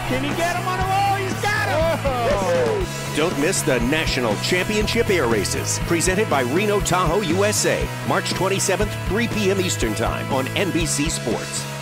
Can he get him on a roll? He's got him! Oh. Don't miss the National Championship Air Races, presented by Reno Tahoe USA, March 27th, 3 p.m. Eastern Time on NBC Sports.